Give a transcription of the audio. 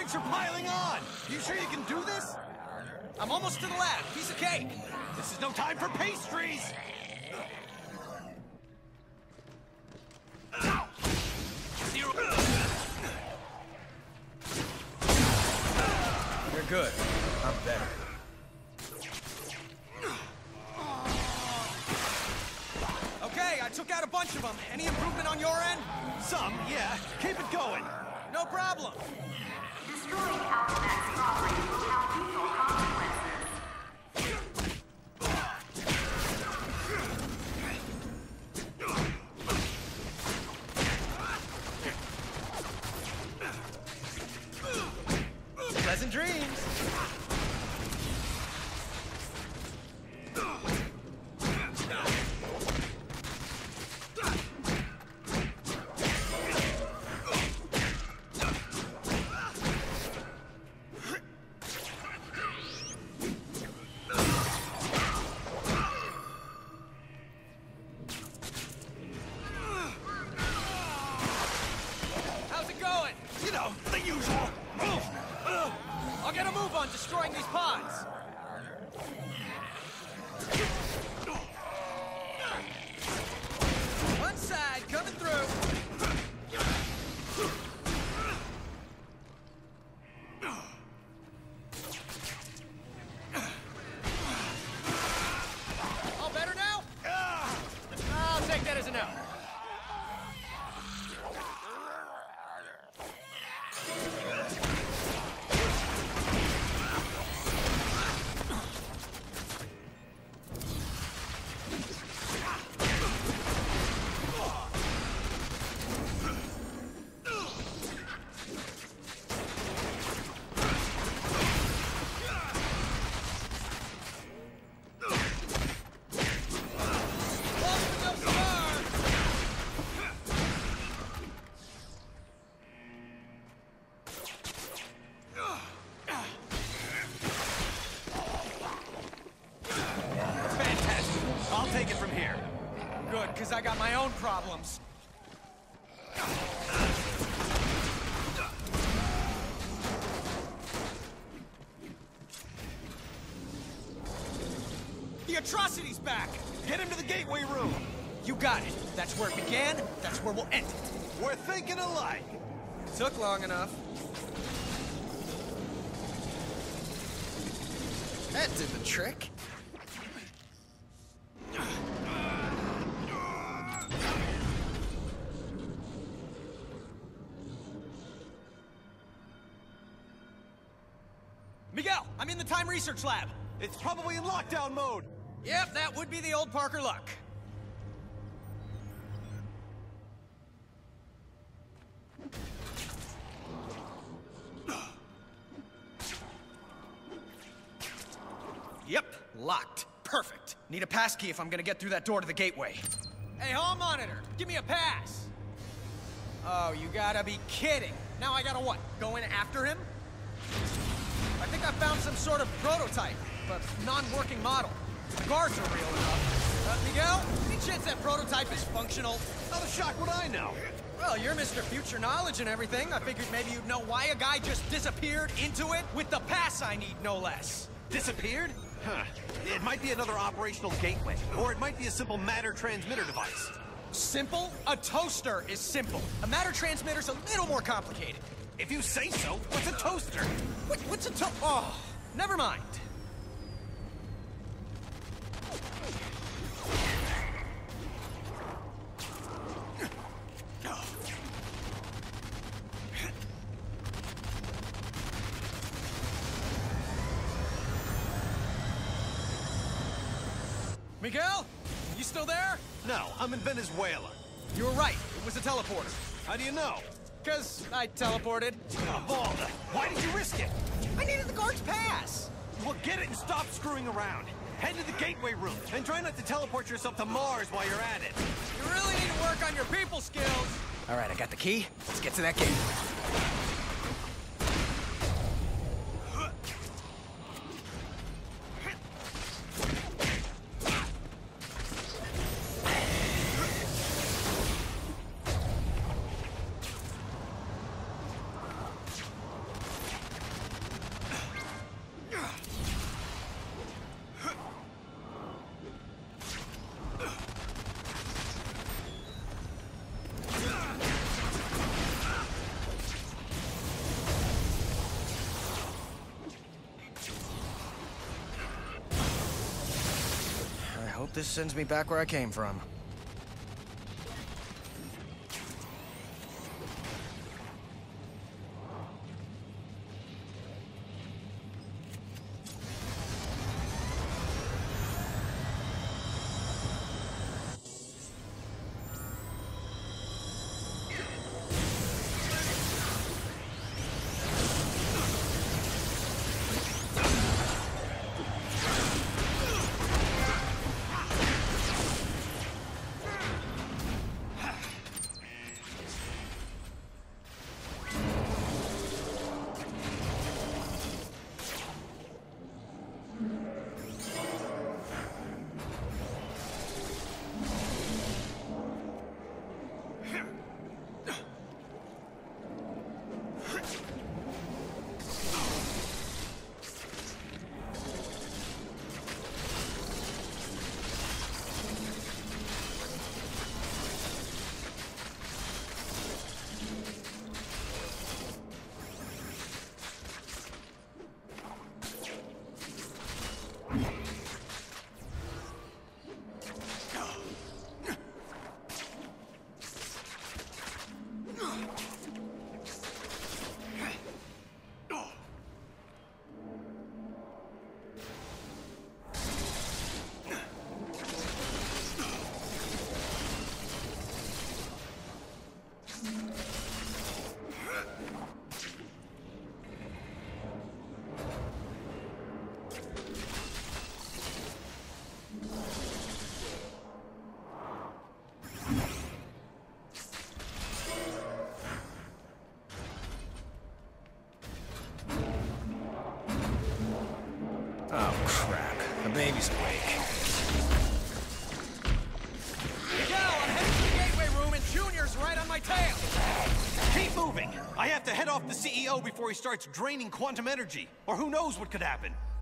drinks are piling on! You sure you can do this? I'm almost to the lab. Piece of cake. This is no time for pastries! You're good. I'm better. Okay, I took out a bunch of them. Any improvement on your end? Some, yeah. Keep it going. No problem. Destroying Alphabet's property will have lethal consequences. Pleasant dreams. How's it going? You know, the usual. I'll get a move on destroying these pods. One side coming through. All better now? I'll take that as a no. Fantastic. I'll take it from here. Good, because I got my own problems. The Atrocity's back! Get him to the gateway room. You got it. That's where it began, that's where we'll end it. We're thinking alike. Took long enough. That did the trick. Miguel, I'm in the time research lab. It's probably in lockdown mode. Yep, that would be the old Parker luck. Yep, locked. Perfect. Need a pass key if I'm gonna get through that door to the gateway. Hey, hall monitor, give me a pass. Oh, you gotta be kidding. Now I gotta what? Go in after him? I think I found some sort of prototype, but non-working model. The guards are real enough. Miguel, any chance that prototype is functional? How the shock would I know? Well, you're Mr. Future Knowledge and everything. I figured maybe you'd know why a guy just disappeared into it with the pass I need, no less. Disappeared? Huh. It might be another operational gateway, or it might be a simple matter transmitter device. Simple? A toaster is simple. A matter transmitter's a little more complicated. If you say so, what's a toaster? What's a Oh, never mind. Miguel? You still there? No, I'm in Venezuela. You were right. It was a teleporter. How do you know? 'Cause I teleported. Valda, why did you risk it? I needed the guard's pass. Well, get it and stop screwing around. Head to the gateway room, and try not to teleport yourself to Mars while you're at it. You really need to work on your people skills. All right, I got the key. Let's get to that gate. this sends me back where I came from. Oh, crap. The baby's awake. Miguel, I'm heading to the gateway room and Junior's right on my tail! Keep moving! I have to head off the CEO before he starts draining quantum energy, or who knows what could happen.